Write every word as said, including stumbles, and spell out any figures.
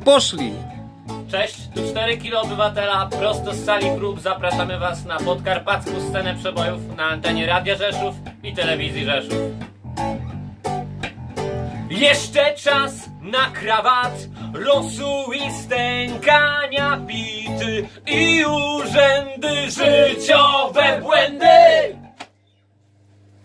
Poszli! Cześć, tu cztery kilo obywatela, prosto z sali prób zapraszamy was na podkarpacką scenę przebojów na antenie Radia Rzeszów i Telewizji Rzeszów. Jeszcze czas na krawat, rosół i stękania pity i urzędy życiowe błędy.